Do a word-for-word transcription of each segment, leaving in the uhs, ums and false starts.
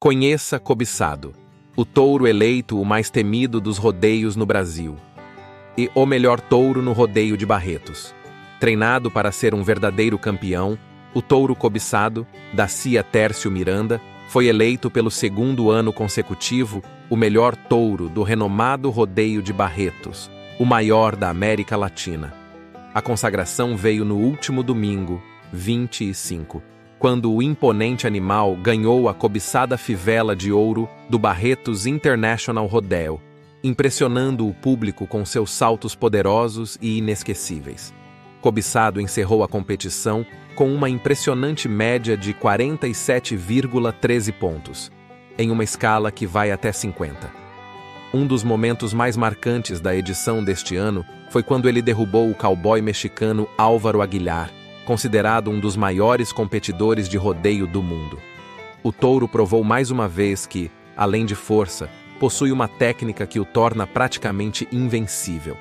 Conheça Cobiçado, o touro eleito o mais temido dos rodeios no Brasil. E o melhor touro no rodeio de Barretos. Treinado para ser um verdadeiro campeão, o touro cobiçado, da C I A Tércio Miranda, foi eleito pelo segundo ano consecutivo o melhor touro do renomado rodeio de Barretos, o maior da América Latina. A consagração veio no último domingo, vinte e cinco, quando o imponente animal ganhou a cobiçada fivela de ouro do Barretos International Rodeo, impressionando o público com seus saltos poderosos e inesquecíveis. Cobiçado encerrou a competição com uma impressionante média de quarenta e sete vírgula treze pontos, em uma escala que vai até cinquenta. Um dos momentos mais marcantes da edição deste ano foi quando ele derrubou o cowboy mexicano Álvaro Aguilar, considerado um dos maiores competidores de rodeio do mundo. O touro provou mais uma vez que, além de força, possui uma técnica que o torna praticamente invencível.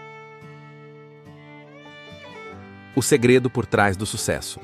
O segredo por trás do sucesso.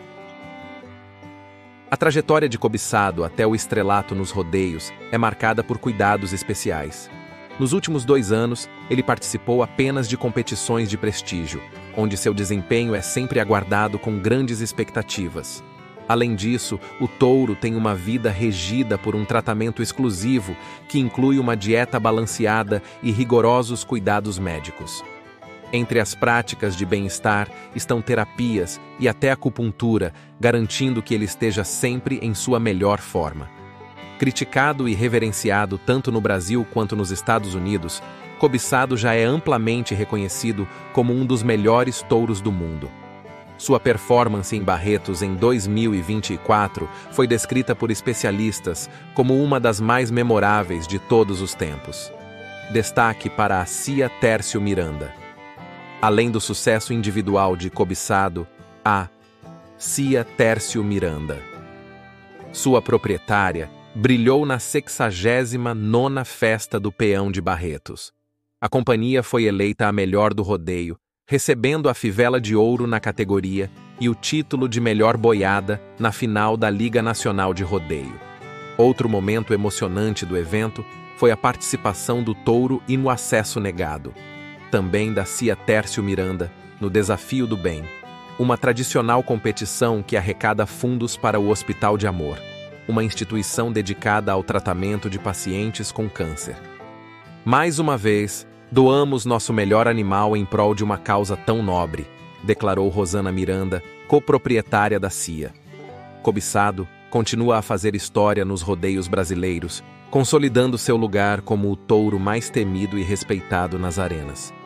A trajetória de Cobiçado até o estrelato nos rodeios é marcada por cuidados especiais. Nos últimos dois anos, ele participou apenas de competições de prestígio, onde seu desempenho é sempre aguardado com grandes expectativas. Além disso, o touro tem uma vida regida por um tratamento exclusivo que inclui uma dieta balanceada e rigorosos cuidados médicos. Entre as práticas de bem-estar estão terapias e até acupuntura, garantindo que ele esteja sempre em sua melhor forma. Criticado e reverenciado tanto no Brasil quanto nos Estados Unidos, Cobiçado já é amplamente reconhecido como um dos melhores touros do mundo. Sua performance em Barretos em dois mil e vinte e quatro foi descrita por especialistas como uma das mais memoráveis de todos os tempos. Destaque para a C I A Tércio Miranda. Além do sucesso individual de Cobiçado, a C I A Tércio Miranda. Sua proprietária brilhou na sexagésima nona Festa do Peão de Barretos. A companhia foi eleita a melhor do rodeio, recebendo a fivela de ouro na categoria e o título de melhor boiada na final da Liga Nacional de Rodeio. Outro momento emocionante do evento foi a participação do touro e no acesso negado, também da C I A Tércio Miranda, no Desafio do Bem, uma tradicional competição que arrecada fundos para o Hospital de Amor, uma instituição dedicada ao tratamento de pacientes com câncer. Mais uma vez, doamos nosso melhor animal em prol de uma causa tão nobre, declarou Rosana Miranda, coproprietária da C I A. Cobiçado continua a fazer história nos rodeios brasileiros, consolidando seu lugar como o touro mais temido e respeitado nas arenas.